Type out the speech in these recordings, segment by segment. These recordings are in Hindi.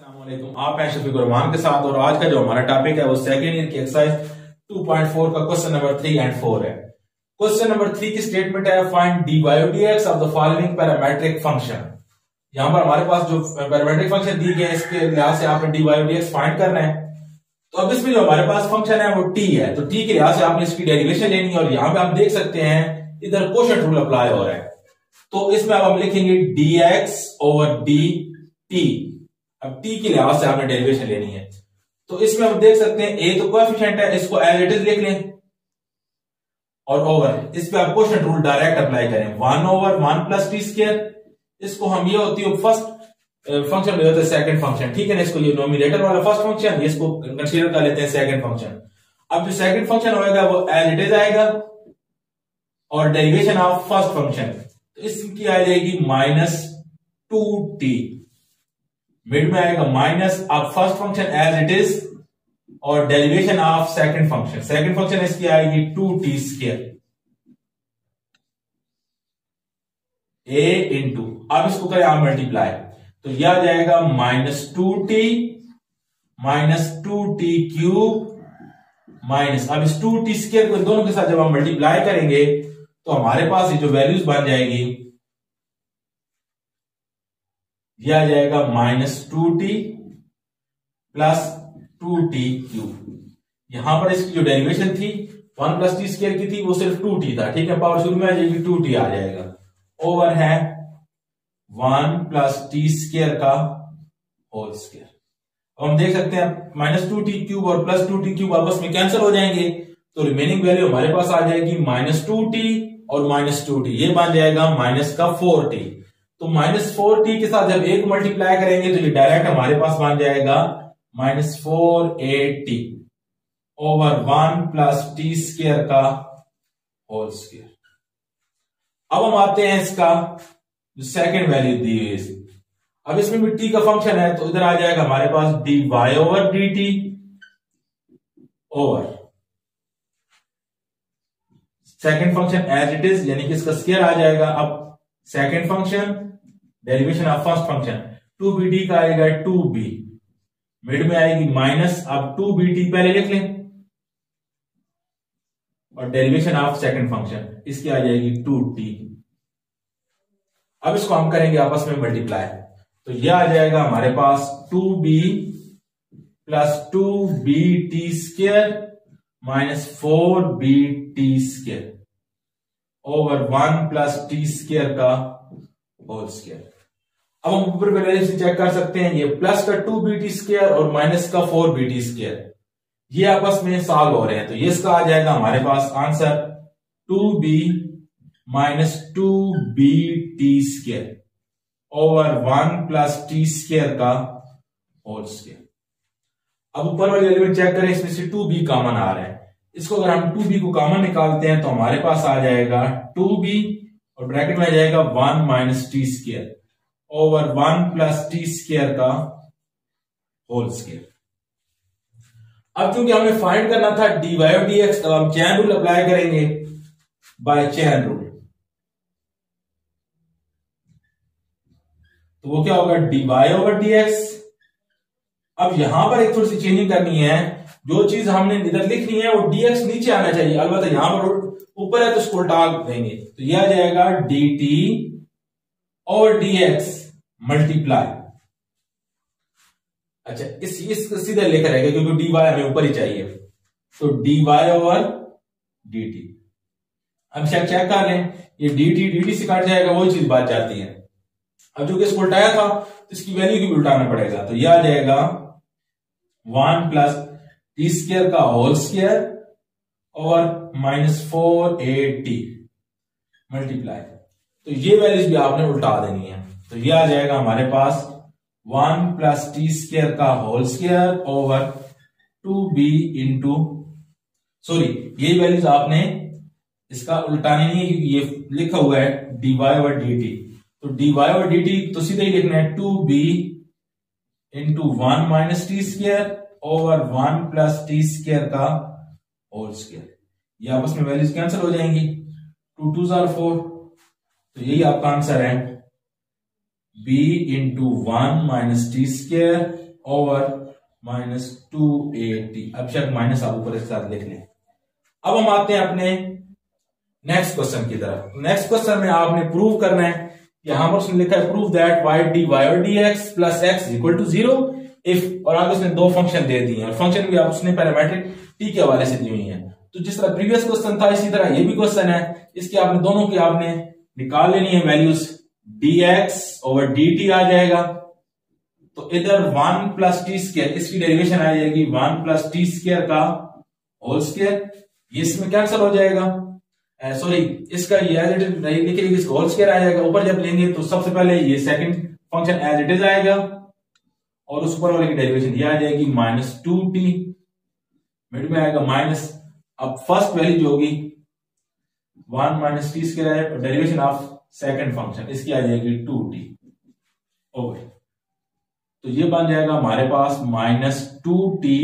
अस्सलामुअलैकुम, आप हैं शफीक रहमान के साथ। और आज का जो हमारा टॉपिक है वो सेकेंड ईयर की एक्सरसाइज 2.4 का क्वेश्चन नंबर 3 एंड 4 है। क्वेश्चन नंबर 3 की स्टेटमेंट है find dy dx of the following parametric function. यहां पर हमारे पास जो पैरामेट्रिक फंक्शन दी गए इसके लिहाज से आपने dy dx फाइंड करना है। तो अब इसमें जो हमारे पास फंक्शन है वो t है, तो t के लिहाज से आपने इसकी डेरिवेशन लेनी है। और यहां पे आप देख सकते हैं इधर कोशेंट रूल अप्लाई हो रहा है, तो इसमें अब हम लिखेंगे dx ओवर dt। अब t के लिहाज से आपने डेरिवेशन लेनी है, तो इसमें हम देख सकते हैं a तो कोएफिशिएंट है, इसको एज इट इज लिख लें और ओवर इस पे आप कोशेंट रूल डायरेक्ट अप्लाई करें 1 ओवर 1 प्लस टी स्क्वायर। इसको हम ये होती है फर्स्ट फंक्शन ले लेते हैं सेकंड फंक्शन, ठीक है ना। इसको ये नोमिनेटर वाला फर्स्ट फंक्शन, इसको कंसीडर कर लेते हैं सेकंड फंक्शन। अब जो सेकंड फंक्शन होगा वो एज इट इज आएगा और डेरिवेशन ऑफ फर्स्ट फंक्शन, तो इसकी आ जाएगी -2t। मिड में आएगा माइनस अब first function as it is और derivation of second function. Second function इसकी आएगी 2t स्क्वायर a इंटू, अब इसको करें आप मल्टीप्लाई, तो यह आ जाएगा -2t क्यूब माइनस, अब इस 2t स्क्वायर को दोनों के साथ जब हम मल्टीप्लाई करेंगे तो हमारे पास ये जो वैल्यूज बन जाएगी यह आ जाएगा -2t प्लस 2t क्यूब। यहां पर इसकी जो डेरिवेशन थी 1 प्लस टी स्क्वायर की थी वो सिर्फ 2t था, ठीक है। पावर शुरू में आ जाएगी 2t आ जाएगा, ओवर है 1 प्लस टी स्क्वायर का होल स्क्वायर। अब हम देख सकते हैं -2t क्यूब और प्लस 2t क्यूब आपस में कैंसिल हो जाएंगे, तो रिमेनिंग वैल्यू हमारे पास आ जाएगी -2t और -2t, ये बन जाएगा -4t। तो -4t के साथ जब एक मल्टीप्लाई करेंगे तो ये डायरेक्ट हमारे पास बन जाएगा -4at over 1 plus t square का होल स्क्वायर। अब हम आते हैं इसका जो सेकंड वैल्यू दी हुई है, अब इसमें भी t का फंक्शन है, तो इधर आ जाएगा हमारे पास dy over dt over second function as it is, यानी कि इसका स्क्वायर आ जाएगा। अब second function derivation of first function 2bt का आएगा 2b, मिड में आएगी माइनस, अब 2bt पहले लिख लें और डेरिवेशन ऑफ सेकंड फंक्शन इसकी आ जाएगी 2t। अब इसको हम करेंगे आपस में मल्टीप्लाई, तो यह आ जाएगा हमारे पास 2b plus 2bt square minus 4bt square over 1 plus t square का होल स्क्वायर। अब हम ऊपर वैल्यू से चेक कर सकते हैं, ये प्लस का 2bt स्क्वायर और माइनस का 4bt स्क्वायर ये आपस में सॉल्व हो रहे हैं, तो ये इसका आ जाएगा हमारे पास answer 2b minus 2bt square over 1 plus t square का होल स्क्वायर। अब ऊपर वाली वैल्यू में चेक करें, इसमें से 2b कॉमन आ रहा है, इसको अगर हम 2b को कॉमन निकालते हैं तो हमारे पास आ जाएगा 2b और ब्रैकेट में आ जाएगा 1 minus t square over 1 plus t square का होल स्क्वायर। अब क्योंकि हमें फाइंड करना था dy dx, तो हम चेन रूल अप्लाई करेंगे बाय चेन रूल, तो वो क्या होगा dy ओवर dx। अब यहां पर एक थोड़ी सी चेंजिंग करनी है, जो चीज हमने इधर लिखनी है वो dx नीचे आना चाहिए, अलबत्ता यहां पर ऊपर है तो उसको उल्टा देंगे, तो यह आ जाएगा dt और dx मल्टीप्लाई। अच्छा इसको सीधा लेकर रहेगा क्योंकि dy हमें ऊपर ही चाहिए, तो dy ओवर dt। अब चेक कर लें, ये dt से काट जाएगा, वही चीज बात जाती है। अब जो कि इसको उल्टाया था तो इसकी वैल्यू की भी उल्टाना पड़ेगा, तो यह आ जाएगा 1 प्लस टी स्क्वायर का होल स्क्वायर और -4at मल्टीप्लाई, तो ये वैल्यूज भी आपने उल्टा देनी है, तो ये आ जाएगा हमारे पास 1 प्लस टी स्क्वायर का whole square over 2b into, sorry ये वैल्यूज आपने इसका उल्टानी नहीं है क्योंकि ये लिखा हुआ है dy ओवर dt, तो dy ओवर dt तो सीधे ही लिखना है 2b into 1 minus t square over 1 plus t square का होल स्क्वायर। ये आपस में वैल्यूज कैंसिल हो जाएंगी, 2 2 4, तो यही आपका आंसर है b into 1 minus t square over minus 280। अब शक माइनस आप ऊपर के साथ लिख लें। अब हम आते हैं अपने नेक्स्ट क्वेश्चन की तरफ। नेक्स्ट क्वेश्चन में आपने प्रूव करना है, यहां पर उसने लिखा है prove that y d y और d x plus x equal to 0 if, और आगे उसने दो फंक्शन दे दिए हैं और फंक्शन भी आप उसने पैरामीट्रिक टी के हवाले से दी हुई है। तो जिस तरह प्रीवियस क्वेश्चन था इसी तरह ये भी क्वेश्चन है। इसके आपने दोनों की आपने निकाल लेनी है वैल्यूज। dx ओवर dt आ जाएगा, तो इधर 1 प्लस टी स्क्वायर, इसकी डेरिवेशन आ जाएगी 1 प्लस टी स्क्वायर का होल स्क्वायर। ये इसमें कैंसिल हो जाएगा, सॉरी इसका ये एज इट इज लिखेंगे, इसका होल स्क्वायर आ जाएगा। ऊपर जब लेंगे तो सबसे पहले ये second function as it is आएगा और उस ऊपर वाले की डेरिवेशन ये आ जाएगी माइनस 2t, मिड में आएगा माइनस। अब फर्स्ट वैल्यू जो होगी 1 माइनस टी स्क्वायर है, डेरिवेशन ऑफ सेकंड फंक्शन इसकी आ जाएगी 2t ओके। तो ये बन जाएगा हमारे पास minus 2t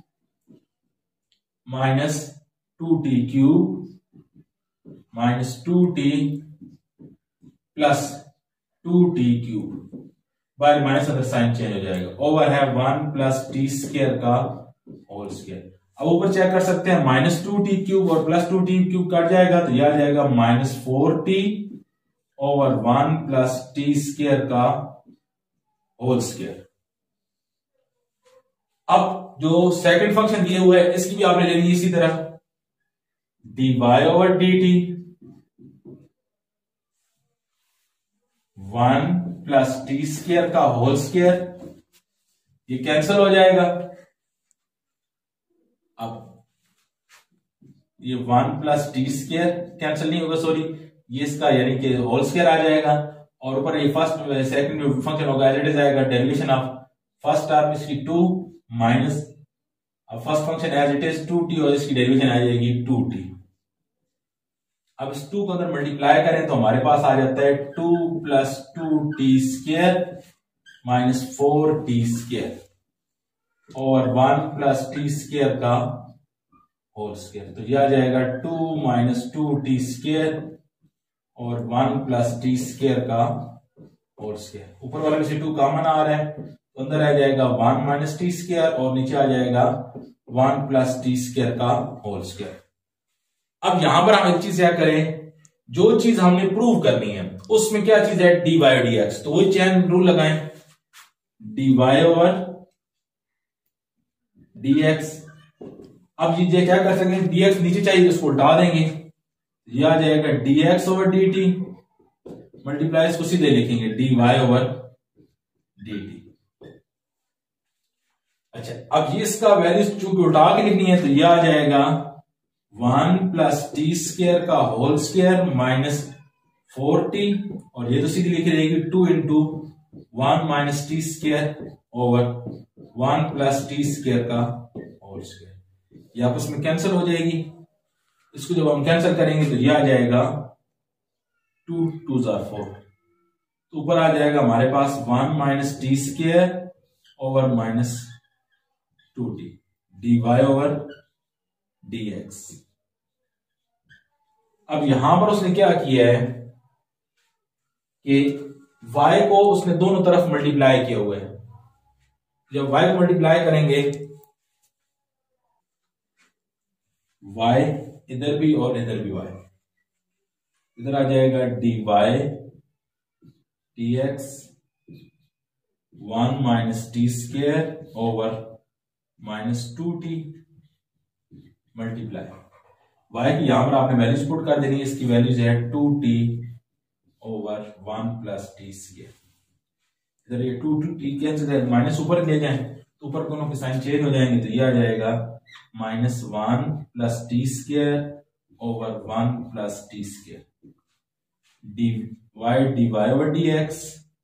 minus 2t cube minus 2t plus 2t cube, by minus अंदर साइन चेंज हो जाएगा, ओवर है 1 प्लस टी स्क्वायर का होल स्क्वायर। अब ऊपर चेक कर सकते हैं माइनस 2t क्यूब और प्लस 2t क्यूब कट जाएगा तो यह आ जाएगा minus 4t over 1 plus t square का होल स्क्वायर। अब जो सेकंड फंक्शन दिए हुए है इसकी भी आपने लेनी इसी तरह, dy over dt 1 plus t square का होल स्क्वायर, ये कैंसिल हो जाएगा। अब ये 1 प्लस टी स्क्वायर कैंसिल नहीं होगा, सॉरी ये इसका यानी कि होल स्क्वायर आ जाएगा और ऊपर ये फर्स्ट सेकंड फंक्शन होगा एज इट इज आएगा, डेरिवेशन ऑफ फर्स्ट टर्म इसकी 2 minus first function as it is 2t और इसकी डेरिवेशन आ जाएगी 2t। अब इस 2 को अगर मल्टीप्लाई करें तो हमारे पास आ जाता है 2 plus 2t square minus 4t square और 1 प्लस टी स्क्वायर का होल स्क्वायर। तो यह आ जाएगा 2 माइनस 2t स्क्वायर और 1 प्लस टी स्क्वायर का होल स्क्वायर। ऊपर वाले में से 2 कॉमन आ रहा है तो अंदर आ जाएगा 1 माइनस टी स्क्वायर और नीचे आ जाएगा 1 प्लस टी स्क्वायर का होल स्क्वायर। अब यहां पर हम एक चीज क्या करें, जो चीज हमने प्रूव करनी है उसमें क्या चीज है dy dx, तो वही चेन रूल लगाएं, dy ओवर dx। अब ये क्या कर सकते हैं, dx नीचे चाहिए तो उसको उल्टा देंगे, ये आ जाएगा dx ओवर dt मल्टीप्लाई, इसको सीधे लिखेंगे dy ओवर dt। अच्छा अब ये इसका वैल्यू चूंकि उल्टा के लिखनी है तो ये आ जाएगा 1 प्लस टी स्क्वायर का होल स्क्वायर माइनस 4t और ये तो सीधी लिखी जाएगी 2 into 1 minus t square over 1 plus t square का होल स्क्वायर। ये आपस में कैंसिल हो जाएगी, इसको जब हम कैंसिल करेंगे तो ये आ जाएगा 2 2 4, तो ऊपर आ जाएगा हमारे पास 1 minus t square over minus 2t dy over dx। अब यहां पर उसने क्या किया है कि y को उसने दोनों तरफ मल्टीप्लाई किया हुआ है। जब y को मल्टीप्लाई करेंगे y इधर भी और इधर भी y, इधर आ जाएगा dy dx 1 minus t square over minus 2t multiply y की यहां पर आपने वैल्यूज पुट कर देनी है, इसकी वैल्यूज है 2t over 1 plus t square. इधर ये 2t कैंसिल माइनस ऊपर ले जाएं तो ऊपर दोनों के साइन चेंज हो जाएंगे, तो ये आ जाएगा minus 1 plus t square over 1 plus t square dy over dx।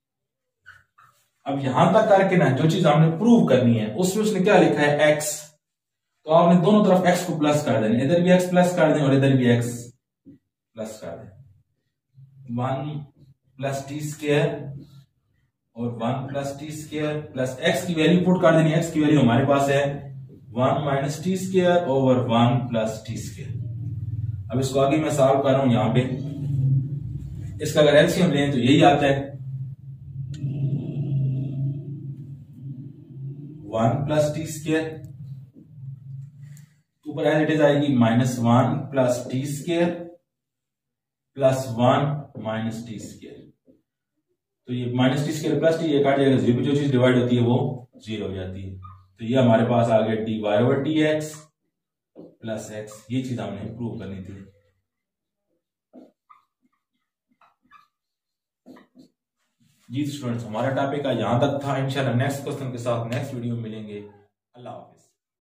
अब यहां तक करके ना जो चीज हमने प्रूव करनी है उसमें उसने क्या लिखा है x, तो आपने दोनों तरफ x को प्लस कर देना, इधर भी x प्लस कर दें और इधर भी x प्लस कर दें। 1 प्लस टी स्क्वायर और 1 plus t square plus x की वैल्यू पुट कर देनी, x की वैल्यू हमारे पास है 1 minus t square over 1 plus t square. अब इसको आगे मैं सॉल्व कर रहा हूं, यहां पे इसका अगर एलसीएम लें तो यही आता है 1 प्लस टी स्क्र, ऊपर एज इट इज आएगी -1 plus t square plus 1 minus t square. तो ये minus t square plus t ये काट जाएगा, 0 जो चीज डिवाइड होती है वो 0 हो जाती है। तो ये हमारे पास आ गया dy over dx plus x। ये चीज हमने प्रूव करनी थी। जी स्टूडेंट्स, हमारा टॉपिक का यहां तक था। इंशाल्लाह नेक्स्ट क्वेश्चन के साथ नेक्स्ट वीडियो में मिलेंगे।